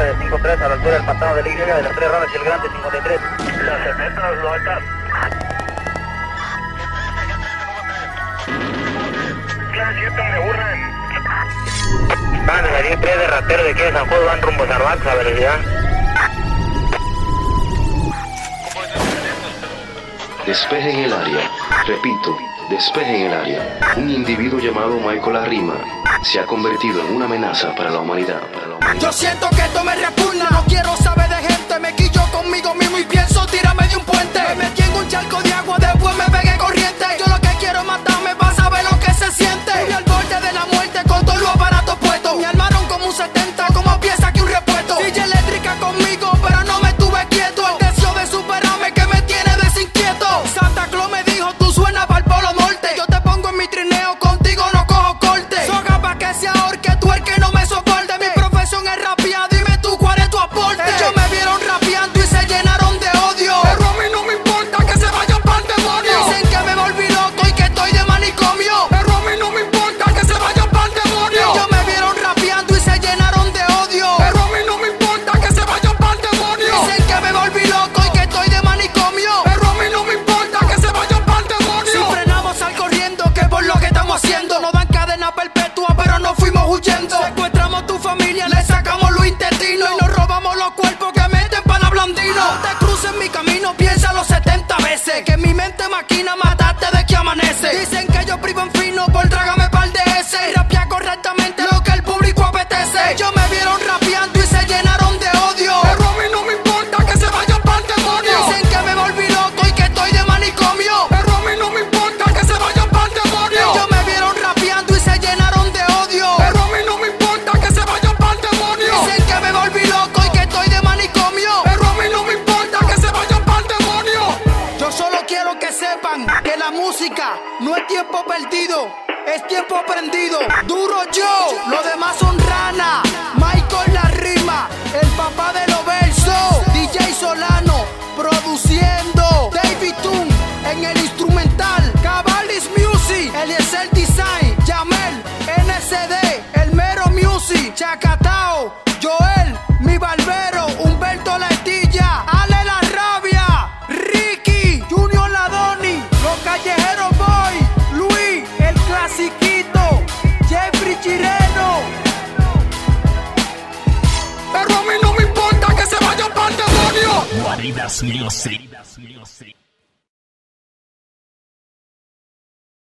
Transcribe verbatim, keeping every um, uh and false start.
de cinco tres a la altura del pantano de la Y, de las tres ramas y el grande cincuenta y tres. Las setenta, noventa. Clase siete, me aburren. Van a salir tres de ratero de aquí de San Juan, van rumbo a Zarbax a velocidad. Despejen el área. Repito, despejen el área. Un individuo llamado Michael Arrima se ha convertido en una amenaza para la humanidad. Para la humanidad. Yo siento que esto me repugna. No quiero saber de gente. Me quillo conmigo mismo y pienso tirarme de un puente. Me metí en un charco de agua, después me pegué corriente. Yo lo que quiero es matarme para saber lo que se siente. Estoy al borde de la muerte con todos los aparatos puestos. Me armaron como un setenta, como pieza que un repuesto. Silla eléctrica conmigo, pero no me tuve quieto. El deseo de superarme que me tiene desinquieto. Santa Claus me dijo, tú suenas para el Polo Norte. Yo te pongo en mi trineo, contigo no cojo corte. Soga pa' que se ahorque tú el que no me soporte. Mi profesión es rapear, dime tú cuál es tu aporte. Ellos me vieron rapeando y se llenaron de odio. Pero a mí no me importa que se vayan pa'l demonio. Dicen que me volví loco y que estoy de manicomio. Pero a mí no me importa que se vayan pa'l demonio. Ellos me vieron rapeando y se llenaron de odio. Pero a mí no me importa que se vayan pa'l demonio. Dicen que me volví loco y que estoy de manicomio. Pero a mí no me importa que se vayan pa'l demonio. Si frenamos al corriendo, que por lo que estamos haciendo. Nos dan cadena perpetua, pero no fuimos huyendo. Secuestramos tu familia, le sacamos los intestinos y nos robamos los cuerpos que meten para la blandino. No te cruces mi camino, piénsalo setenta veces. Que mi mente maquina matarte de que amanece. Dicen que yo privo en fino por trágame par de ese. Y rapea correctamente lo que el público apetece. Ellos me vieron rapeando y se llenaron de odio. Pero a mí no me importa que se vayan pa'l demonio. Dicen que me volví loco y que estoy de manicomio. Pero a mí no me importa que se vayan pa'l demonio. Ellos me vieron rapeando y se llenaron de odio. Pero a mí no me importa que se vayan pa'l demonio. Dicen que me volví loco y que estoy de manicomio. Pero a mí no me importa que se vayan pa'l demonio. Yo solo quiero que sepan que la música no es tiempo perdido, es tiempo aprendido. Duro yo, los demás son rana. Michael La Rima, el papá de los versos. D J Solano, produciendo. David Toon, en el instrumental. Cabalis Music, Eliezer Design. Yamel, N S D, El Mero Music. Chacatao, Joel, Mi Barbero. Humberto La Estilla, Ale La Rabia, Ricky, Junior Ladoni, Los Callejeros Boy, Luis, El Clasiquito, Jeffrey Chireno. Pero a mí no me importa que se vayan pa'l demonio. Guaridas Music.